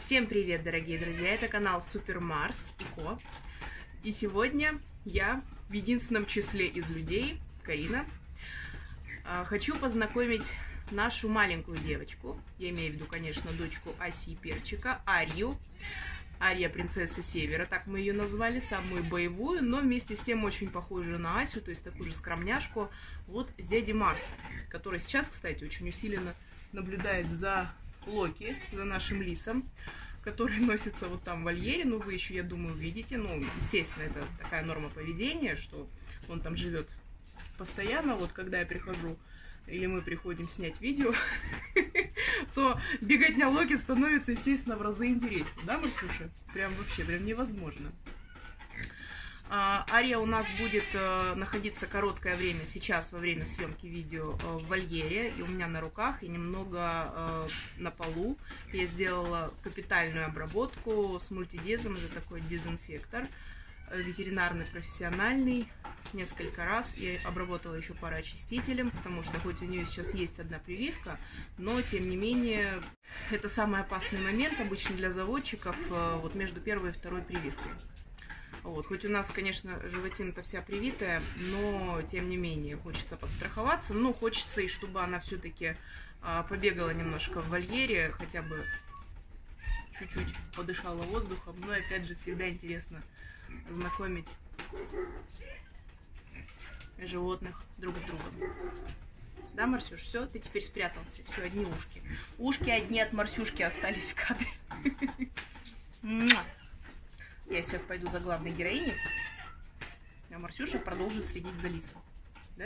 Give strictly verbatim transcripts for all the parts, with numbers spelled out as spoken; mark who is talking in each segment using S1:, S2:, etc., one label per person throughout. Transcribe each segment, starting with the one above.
S1: Всем привет, дорогие друзья! Это канал Супер Марс и Ко. И сегодня я в единственном числе из людей, Карина, хочу познакомить нашу маленькую девочку. Я имею в виду, конечно, дочку Аси и Перчика, Арию. Ария принцесса Севера, так мы ее назвали, самую боевую, но вместе с тем очень похожую на Асю, то есть такую же скромняшку, вот с дядей Марсом, который сейчас, кстати, очень усиленно наблюдает за Локи, за нашим лисом, который носится вот там в вольере. Ну, вы еще, я думаю, увидите. Ну, естественно, это такая норма поведения, что он там живет постоянно. Вот когда я прихожу, или мы приходим снять видео, то беготня Локи становится, естественно, в разы интереснее. Да, Марсюша? Прям вообще, прям невозможно. Ария у нас будет э, находиться короткое время сейчас во время съемки видео э, в вольере, и у меня на руках, и немного э, на полу. Я сделала капитальную обработку с мультидезом, это такой дезинфектор, э, ветеринарный, профессиональный, несколько раз. Я обработала еще пароочистителем, потому что хоть у нее сейчас есть одна прививка, но тем не менее это самый опасный момент обычно для заводчиков, э, вот между первой и второй прививкой. Вот. Хоть у нас, конечно, животина-то вся привитая, но, тем не менее, хочется подстраховаться. Но хочется и чтобы она все-таки а, побегала немножко в вольере, хотя бы чуть-чуть подышала воздухом. Но, опять же, всегда интересно знакомить животных друг с другом. Да, Марсюш? Все, ты теперь спрятался. Все, одни ушки. Ушки одни от Марсюшки остались в кадре. Я сейчас пойду за главной героиней, а Марсюша продолжит следить за лисом. Да?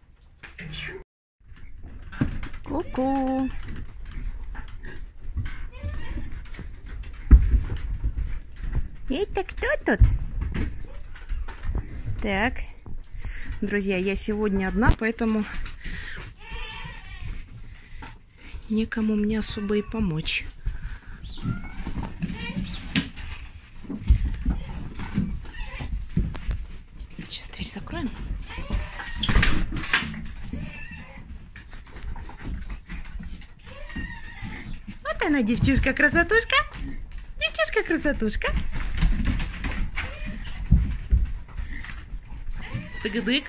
S1: Ку-ку! Это кто тут? Так, друзья, я сегодня одна, поэтому некому мне особо и помочь. Закроем. Вот она, девчушка-красотушка. Девчушка-красотушка. Тыгдык.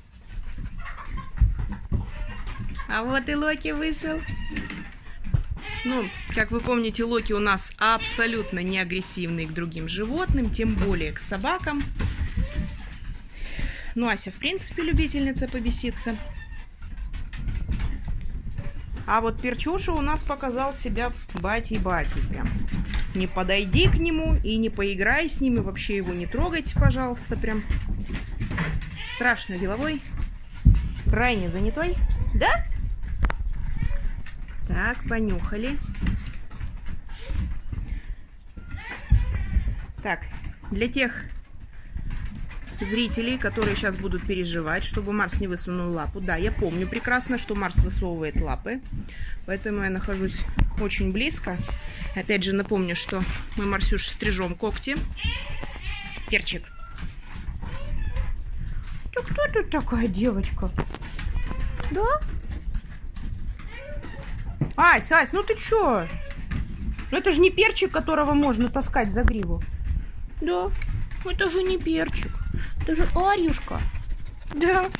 S1: А вот и Локи вышел. Ну, как вы помните, Локи у нас абсолютно не агрессивный к другим животным, тем более к собакам. Ну, Ася, в принципе, любительница побеситься. А вот Перчуша у нас показал себя батей-батей прям. Не подойди к нему и не поиграй с ним, и вообще его не трогайте, пожалуйста, прям. Страшно деловой. Крайне занятой. Да? Так, понюхали. Так, для тех зрителей, которые сейчас будут переживать, чтобы Марс не высунул лапу. Да, я помню прекрасно, что Марс высовывает лапы, поэтому я нахожусь очень близко. Опять же напомню, что мы Марсюш стрижем когти. Перчик. Ты кто тут такая девочка? Да? Ась, Ась, ну ты чё? Ну это же не Перчик, которого можно таскать за гриву. Да, это же не Перчик. Это же Арюшка. Да.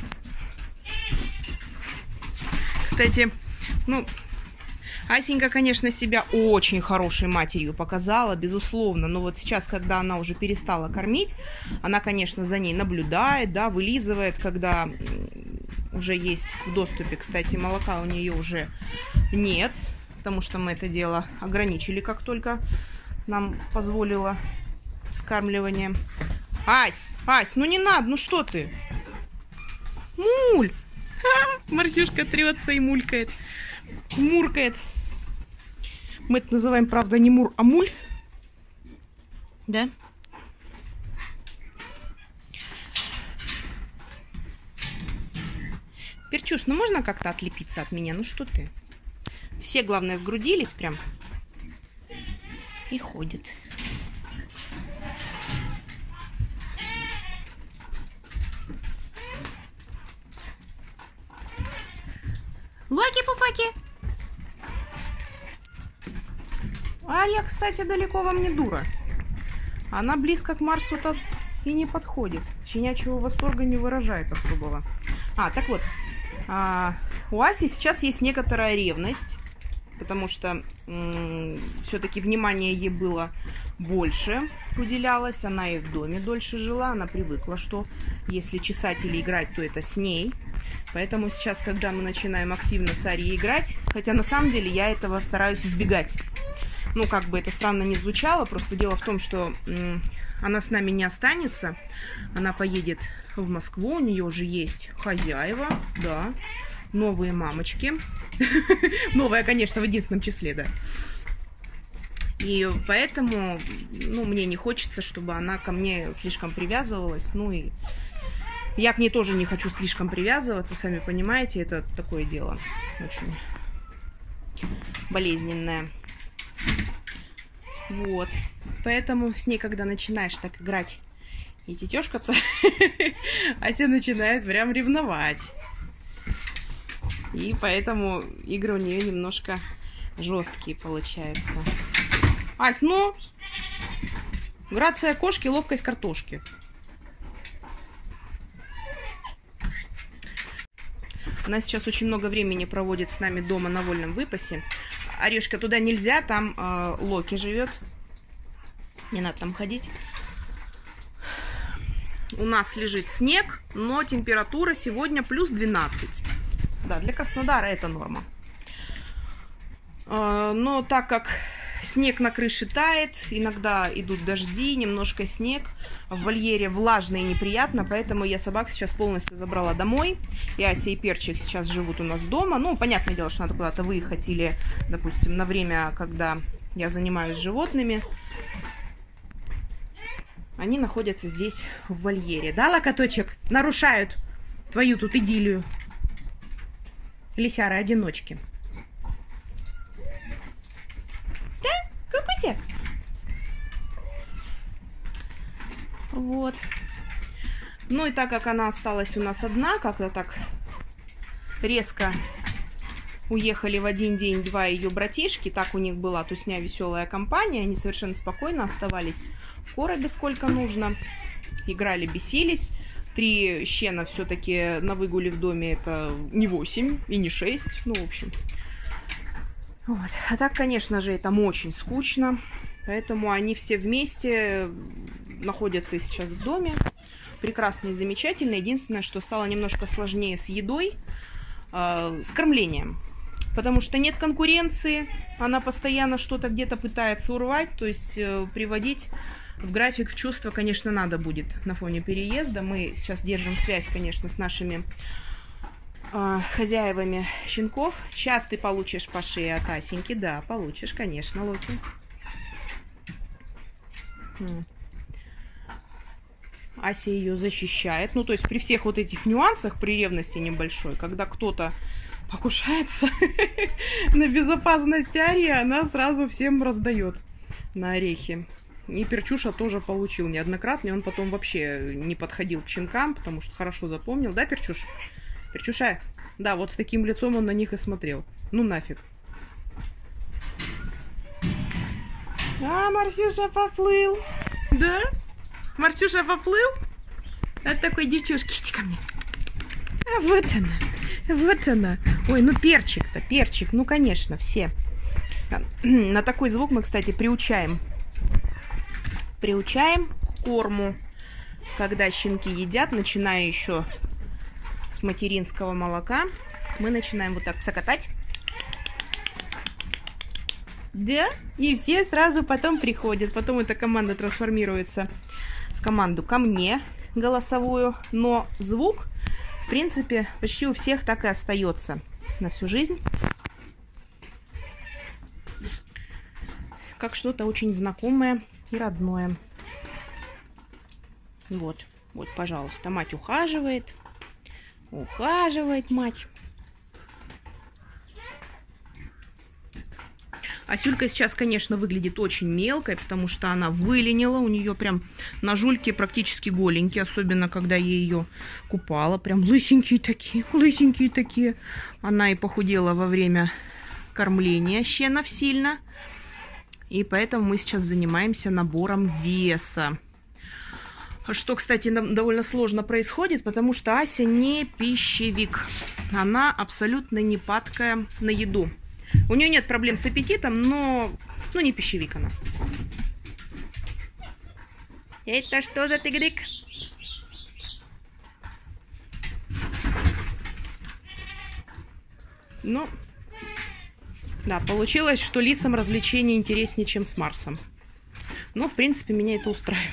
S1: Кстати, ну, Асенька, конечно, себя очень хорошей матерью показала, безусловно. Но вот сейчас, когда она уже перестала кормить, она, конечно, за ней наблюдает, да, вылизывает, когда уже есть в доступе. Кстати, молока у нее уже нет, потому что мы это дело ограничили, как только нам позволило вскармливание. Ась, Ась, ну не надо, ну что ты? Муль! Ха, Марсюшка трется и мулькает. Муркает. Мы это называем, правда, не мур, а муль. Да? Перчуш, ну можно как-то отлепиться от меня? Ну что ты? Все, главное, сгрудились прям. И ходят. Локи-пупаки. Ария, кстати, далеко вам не дура. Она близко к Марсу-то и не подходит. Щенячьего восторга не выражает особого. А, так вот. А, у Аси сейчас есть некоторая ревность. Потому что все-таки внимание ей было больше уделялось. Она и в доме дольше жила. Она привыкла, что если чесать или играть, то это с ней. Поэтому сейчас, когда мы начинаем активно с Арией играть, хотя на самом деле я этого стараюсь избегать. Ну, как бы это странно не звучало, просто дело в том, что м, она с нами не останется. Она поедет в Москву, у нее уже есть хозяева, да, новые мамочки. Новая, конечно, в единственном числе, да. И поэтому, ну, мне не хочется, чтобы она ко мне слишком привязывалась. Ну, и я к ней тоже не хочу слишком привязываться, сами понимаете, это такое дело очень болезненное. Вот. Поэтому с ней, когда начинаешь так играть и тетешкаться, Ася начинает прям ревновать. И поэтому игры у нее немножко жесткие получаются. Ась, ну, грация кошки, ловкость картошки. Она сейчас очень много времени проводит с нами дома на вольном выпасе. Орешка, туда нельзя, там э, Локи живет. Не надо там ходить. У нас лежит снег, но температура сегодня плюс двенадцать. Да, для Краснодара это норма. Э, но так как снег на крыше тает, иногда идут дожди, немножко снег. В вольере влажно и неприятно, поэтому я собак сейчас полностью забрала домой. И Ася и Перчик сейчас живут у нас дома. Ну, понятное дело, что надо куда-то выехать или, допустим, на время, когда я занимаюсь животными. Они находятся здесь в вольере. Да, локоточек? Нарушают твою тут идиллию. Лисяры-одиночки. Да? Кукусик? Вот. Ну и так как она осталась у нас одна, как-то так резко уехали в один день-два ее братишки, так у них была тусня, веселая компания, они совершенно спокойно оставались в коробе сколько нужно, играли, бесились. Три щена все-таки на выгуле в доме это не восемь и не шесть, ну в общем. Вот. А так, конечно же, это очень скучно, поэтому они все вместе находятся сейчас в доме. Прекрасно и замечательно. Единственное, что стало немножко сложнее с едой, э, с кормлением. Потому что нет конкуренции, она постоянно что-то где-то пытается урвать, то есть э, приводить в график, в чувство, конечно, надо будет на фоне переезда. Мы сейчас держим связь, конечно, с нашими э, хозяевами щенков. Сейчас ты получишь по шее от Асеньки, да, получишь, конечно, Локи. Ася ее защищает. Ну, то есть при всех вот этих нюансах, при ревности небольшой, когда кто-то покушается на безопасность Арии, она сразу всем раздает на орехи. И Перчуша тоже получил неоднократно, и он потом вообще не подходил к щенкам, потому что хорошо запомнил. Да, Перчуш? Перчуша? Да, вот с таким лицом он на них и смотрел. Ну нафиг. А, Марсюша поплыл. Да? Марсюша поплыл? От такой девчушки. Иди ко мне. А вот она. Вот она. Ой, ну перчик-то, перчик. Ну, конечно, все. На такой звук мы, кстати, приучаем. Приучаем к корму. Когда щенки едят, начиная еще с материнского молока, мы начинаем вот так цокотать. Да? И все сразу потом приходят. Потом эта команда трансформируется в команду ко мне голосовую. Но звук, в принципе, почти у всех так и остается на всю жизнь. Как что-то очень знакомое и родное. Вот, вот, пожалуйста, мать ухаживает. Ухаживает мать. Асюлька сейчас, конечно, выглядит очень мелкой, потому что она выленила. У нее прям ножульки практически голенькие, особенно когда я ее купала. Прям лысенькие такие, лысенькие такие. Она и похудела во время кормления щенов сильно. И поэтому мы сейчас занимаемся набором веса. Что, кстати, довольно сложно происходит, потому что Ася не пищевик. Она абсолютно не падкая на еду. У нее нет проблем с аппетитом, но ну, не пищевик она. Это что за тыгрик? Ну, да, получилось, что лисам развлечение интереснее, чем с Марсом. Но, в принципе, меня это устраивает.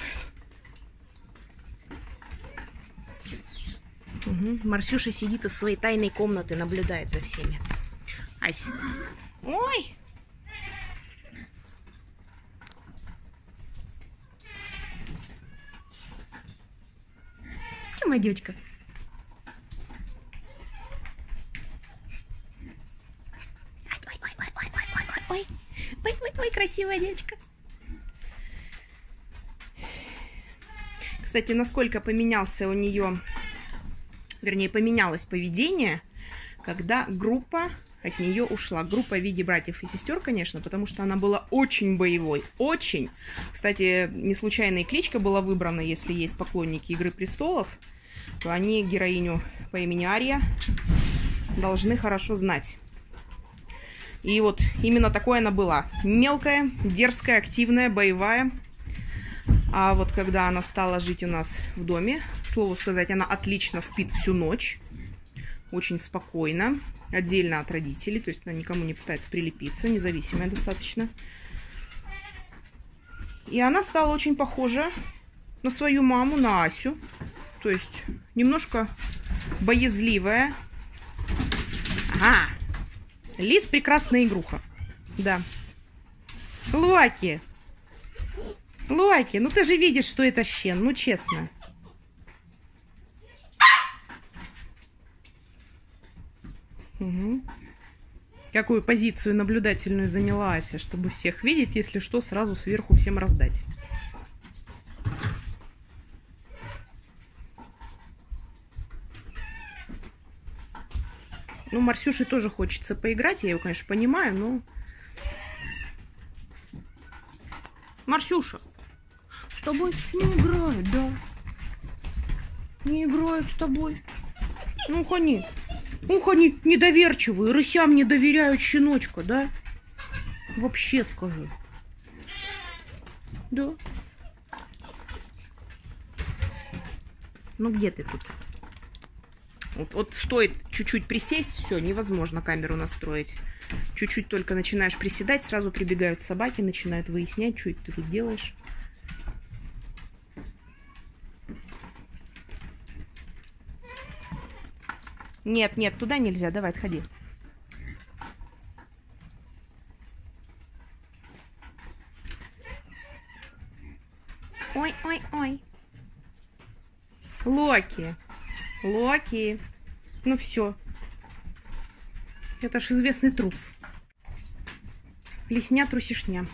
S1: Угу. Марсюша сидит из своей тайной комнаты, наблюдает за всеми. Ась. Ой! Где моя девочка? Ой, ой, ой, ой, ой, ой, ой, ой, ой, ой, красивая девочка. Кстати, насколько поменялся у нее, вернее, поменялось поведение, когда группа от нее ушла. Группа в виде братьев и сестер, конечно, потому что она была очень боевой. Очень. Кстати, не случайная кличка была выбрана, если есть поклонники «Игры престолов», то они героиню по имени Ария должны хорошо знать. И вот именно такой она была. Мелкая, дерзкая, активная, боевая. А вот когда она стала жить у нас в доме, к слову сказать, она отлично спит всю ночь. Очень спокойно. Отдельно от родителей. То есть она никому не пытается прилепиться. Независимая достаточно. И она стала очень похожа на свою маму, на Асю. То есть немножко боязливая. Ага. Лис прекрасная игруха. Да. Луаки. Луаки, ну ты же видишь, что это щен. Ну честно. Угу. Какую позицию наблюдательную заняла Ася, чтобы всех видеть, если что, сразу сверху всем раздать. Ну, Марсюше тоже хочется поиграть, я его, конечно, понимаю, но... Марсюша, с тобой не играют, да? Не играют с тобой. Ну, они, ух, они недоверчивые, рысям не доверяют щеночка, да? Вообще скажи. Да. Ну, где ты тут? Вот, вот стоит чуть-чуть присесть, все, невозможно камеру настроить. Чуть-чуть только начинаешь приседать, сразу прибегают собаки, начинают выяснять, что это ты тут делаешь. Нет, нет, туда нельзя, давай, отходи. Ой, ой, ой. Локи. Локи. Ну все. Это ж известный трус. Лесня трусишня.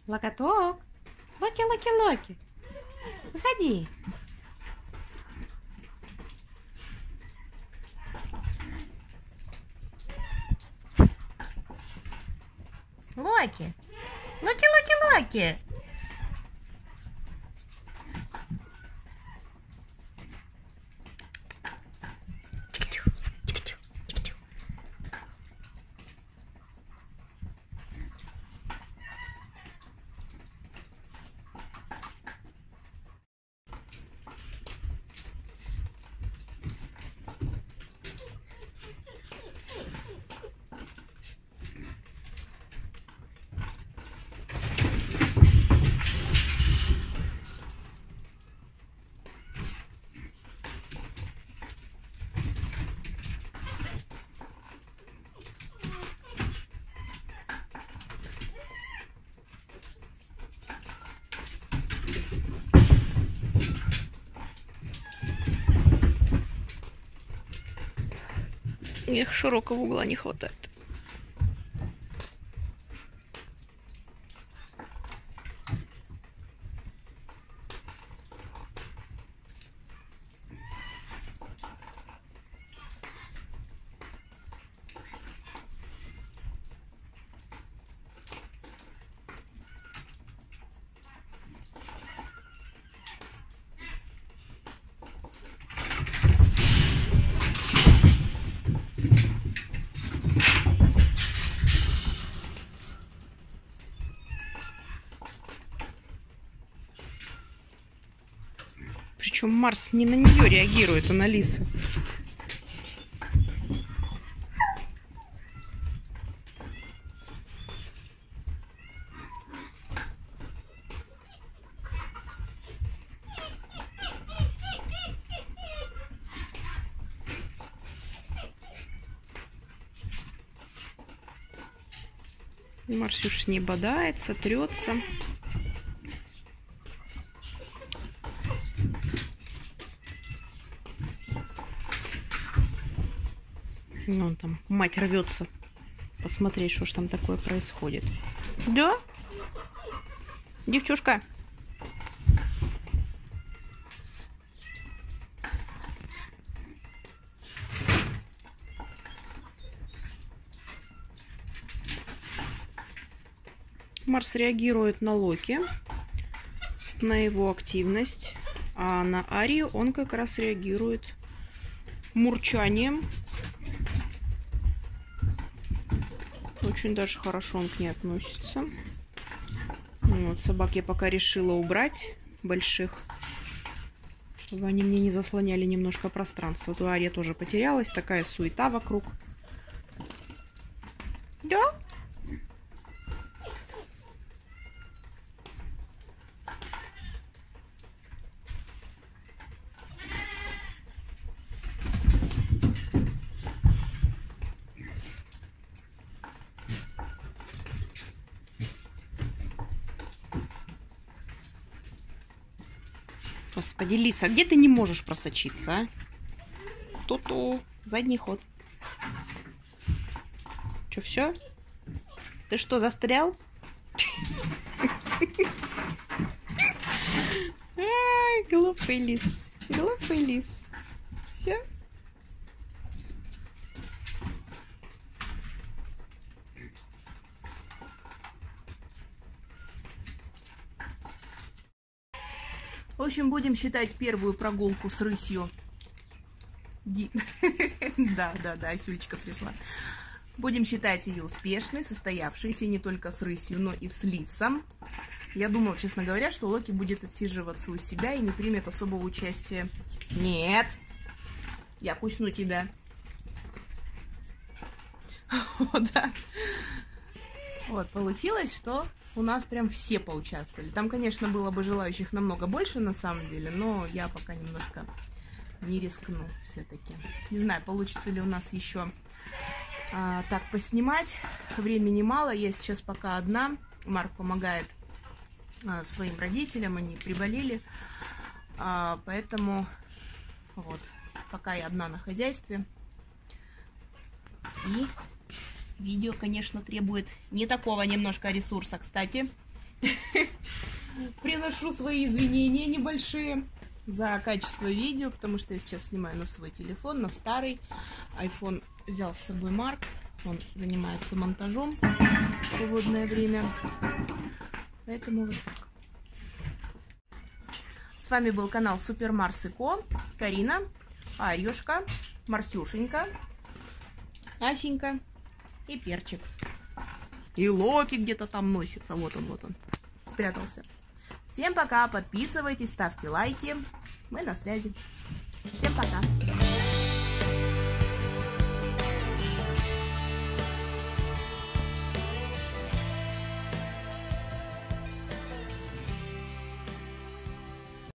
S2: Локоток. Локи, Локи, Локи. Выходи. Локи. Локи, Локи, Локи.
S1: Эх, широкого угла не хватает. Причем Марс не на нее реагирует, а на Лису. Марсюш с ней бодается, трется. Ну, там мать рвется посмотреть, что ж там такое происходит. Да? Девчушка? Марс реагирует на Локи, на его активность, а на Арию он как раз реагирует мурчанием. Очень даже хорошо он к ней относится. Вот, собак я пока решила убрать, больших, чтобы они мне не заслоняли немножко пространство. То Ария тоже потерялась, такая суета вокруг. Да? Господи, Лиса, где ты не можешь просочиться, а? Ту-ту, задний ход. Че, все? Ты что, застрял? Ай, глупый лис, глупый лис. Все? В общем, будем считать первую прогулку с рысью. Ди... Да, да, да, Асюлечка пришла. Будем считать ее успешной, состоявшейся не только с рысью, но и с лисом. Я думала, честно говоря, что Локи будет отсиживаться у себя и не примет особого участия. Нет! Я кусну тебя. Вот, да. Вот, получилось, что у нас прям все поучаствовали. Там, конечно, было бы желающих намного больше, на самом деле, но я пока немножко не рискну все-таки. Не знаю, получится ли у нас еще а, так поснимать. Времени мало, я сейчас пока одна. Марк помогает а, своим родителям, они приболели. А, поэтому вот, пока я одна на хозяйстве. И видео, конечно, требует не такого немножко ресурса, кстати. Приношу свои извинения небольшие за качество видео, потому что я сейчас снимаю на свой телефон, на старый. iPhone взял с собой Марк, он занимается монтажом в свободное время. Поэтому вот так. С вами был канал Супер Марс и Ко, Карина, Арюшка, Марсюшенька, Асенька и Перчик. И Локи где-то там носится. Вот он, вот он. Спрятался. Всем пока. Подписывайтесь, ставьте лайки. Мы на связи. Всем пока.